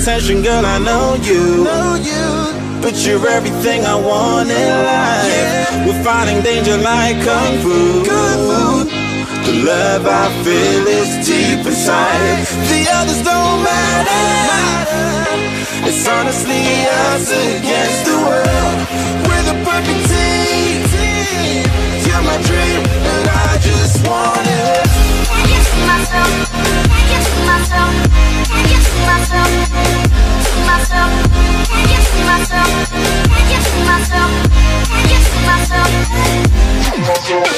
attention, girl, I know you. But you're everything I want in life. We're fighting danger like Kung Fu. The love I feel is deep inside. The others don't matter. It's honestly us against the world. We're the perfect team. You're my dream, and I just want it. Can't get to myself. Can't get to myself. Can't get to myself. To myself. Can't get to myself. Can't get to myself. Can't get to myself. To myself.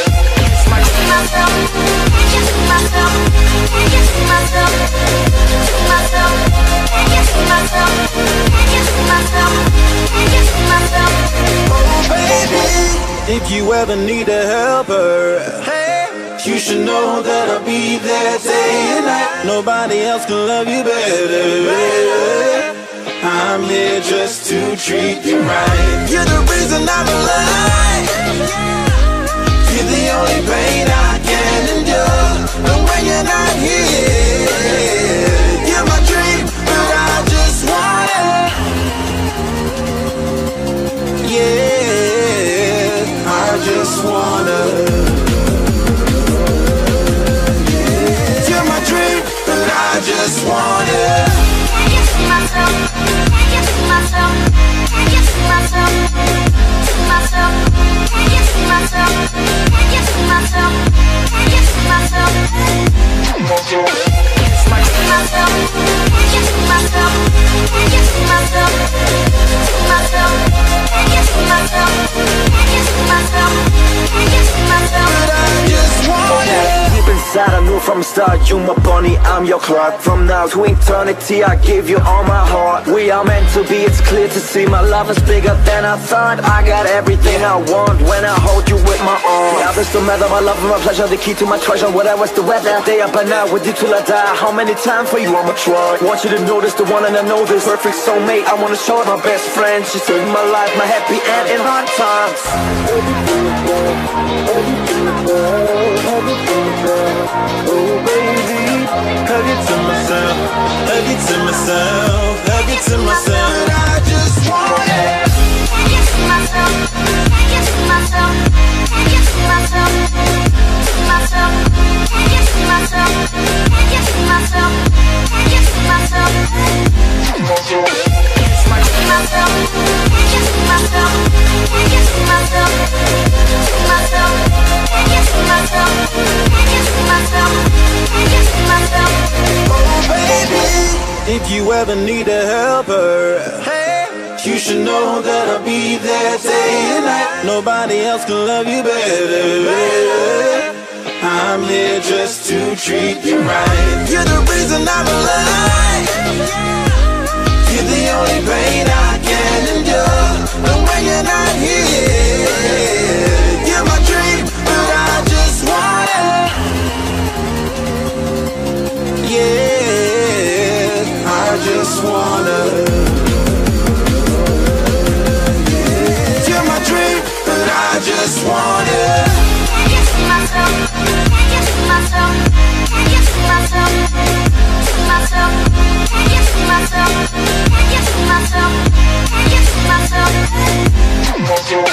Can't get to myself. Can't get to myself. To myself. Can't get to myself. Can't get to myself. Can't get to myself. Oh baby, if you ever need a helper, you should know that I'll be there day and night. Nobody else can love you better. I'm here just to treat you right. You're the reason I'm alive. You're the only pain I can endure. And when you're not here, you're my dream, but I just want it. Yeah, I just wanna. You're my dream, but I just want it. Can't get to myself. Can't get to myself. Can't get to myself. To myself. Can't get to myself. Can't get to myself. Can't get to myself. To myself. Can't get to myself. Can't get to myself. To myself. Can't get to myself. Can't get to myself. Can't get to myself. But I just want it. Deep inside, I knew from the start, you my bunny, I'm your Clark. From now to eternity, I give you all my heart. We are meant to be, it's clear to see. My love is bigger than I thought. I got everything I want when I hold you with my arms. Now this don't matter, my love and my pleasure, the key to my treasure. Whatever's the weather, day up and out with you till I die. How many times for you I'ma try? Want you to know this, the one and I know this. Perfect soulmate, I wanna show it my best friend. She saved my life, my happy end in hard times. Oh baby, hug it to myself, hug it to myself, hug it to myself. I just want it. Can't get to myself, can't get to myself, can't get to myself, to myself, can't get to myself, can't get to myself, can't get to myself, to myself, can't get to myself, can't get to myself, to myself, can't get to myself, can't get to myself, can't get to myself. Oh baby, if you ever need a helper, you should know that I'll be there day and night. Nobody else can love you better. I'm here just to treat you right. You're the reason I'm alive. You're the only pain I can endure. And when you're not here, you're my dream, but I just want it. Yeah, I just wanna. You're my dream, but I just want it. Can't get to myself, can't get to myself, can't get to myself, to myself, can't get to myself, can't get to myself, can't get to myself, to myself,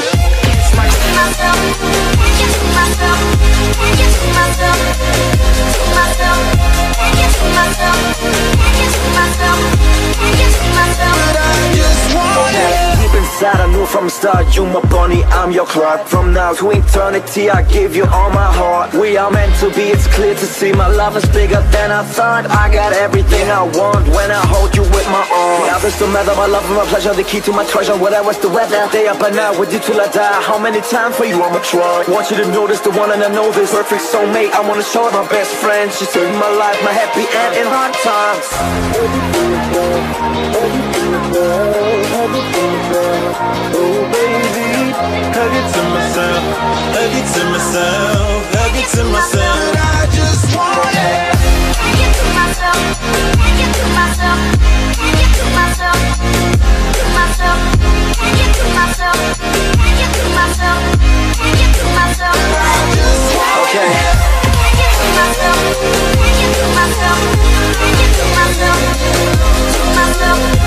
can't get to myself, can't get to myself, to myself, can't get to myself, can't get to myself, can't get to myself. But I just want it. Deep inside, I knew from the start, you my bunny, I'm your Clark. From now to eternity, I give you all my heart. We are meant to be, it's clear to see. My love is bigger than I thought. I got everything I want when I hold you with my arms. Now this don't matter, my love and my pleasure, the key to my treasure. Whatever's the weather, day up and out with you till I die. How many times for you I'ma try? Want you to know this, the one and I know this. Perfect soulmate, I wanna show it my best friend. She saved my life, my happy end in hard times. Oh baby, hug it to myself, hug it to myself, hug it to myself. I just want it. Can't get to myself, can't get to myself, can't get to myself, to myself, can't get to myself, can't get to myself, can't get to myself. I just want it. Can't get to myself, can't get to myself, can't get to myself, to myself.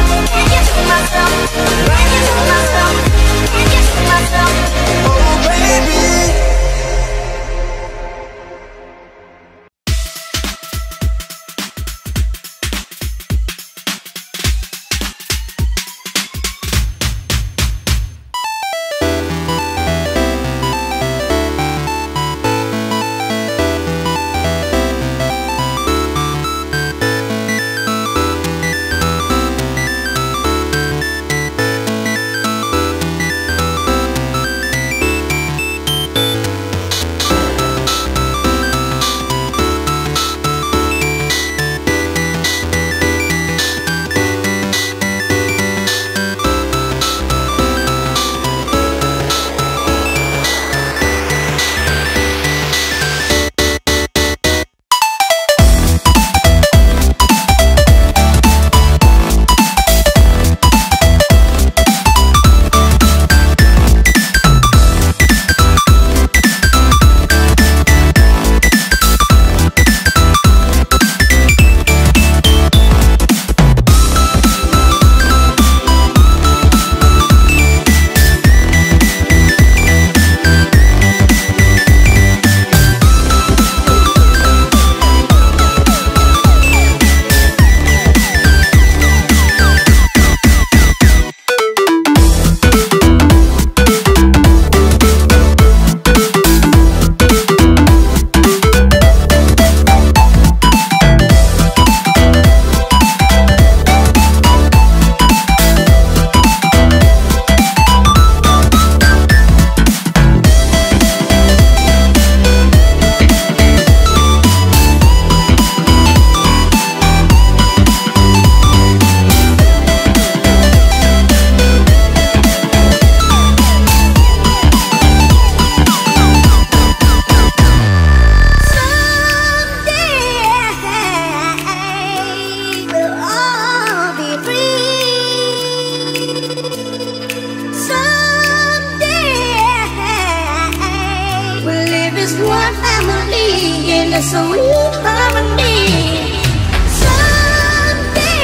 sweet harmony. Someday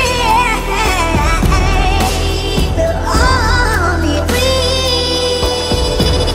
we'll all be free.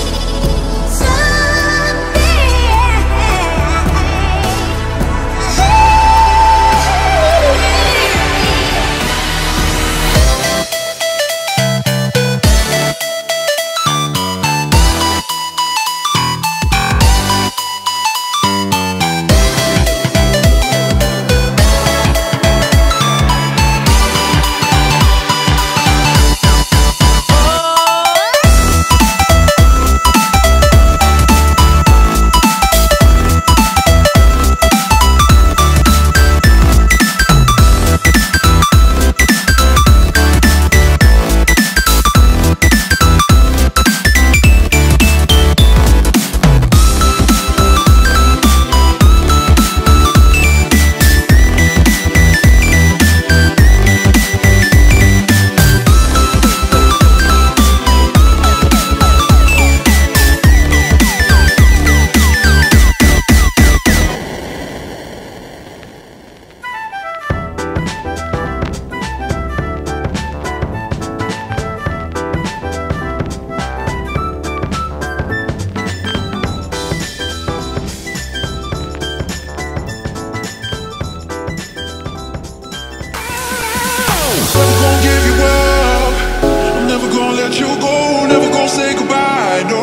Never gonna give you up. I'm never gonna let you go. Never gonna say goodbye, no.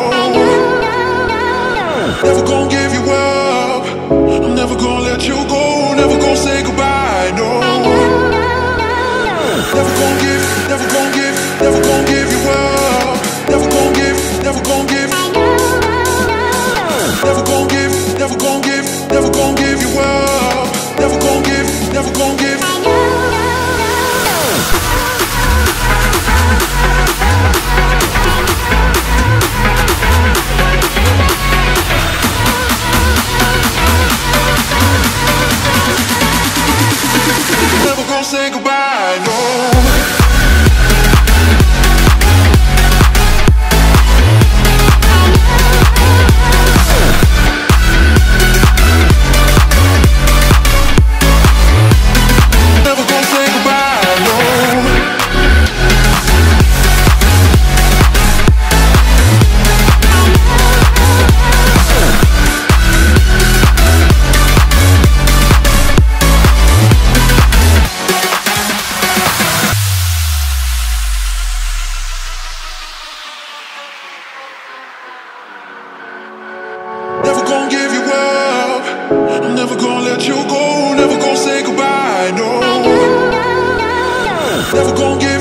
Never gonna give you up. I'm never gonna let you go. Never gonna say goodbye, no. Never gonna give, never gonna give, never gonna give you up. Never gonna give, never gonna give. Never gonna give, never gonna give, never gonna give you up. Never gonna give, never gonna give. Never gonna say goodbye, no. Never gonna say goodbye, no. Never gonna give you up. I'm never gonna let you go. Never gonna say goodbye, no. Never gonna give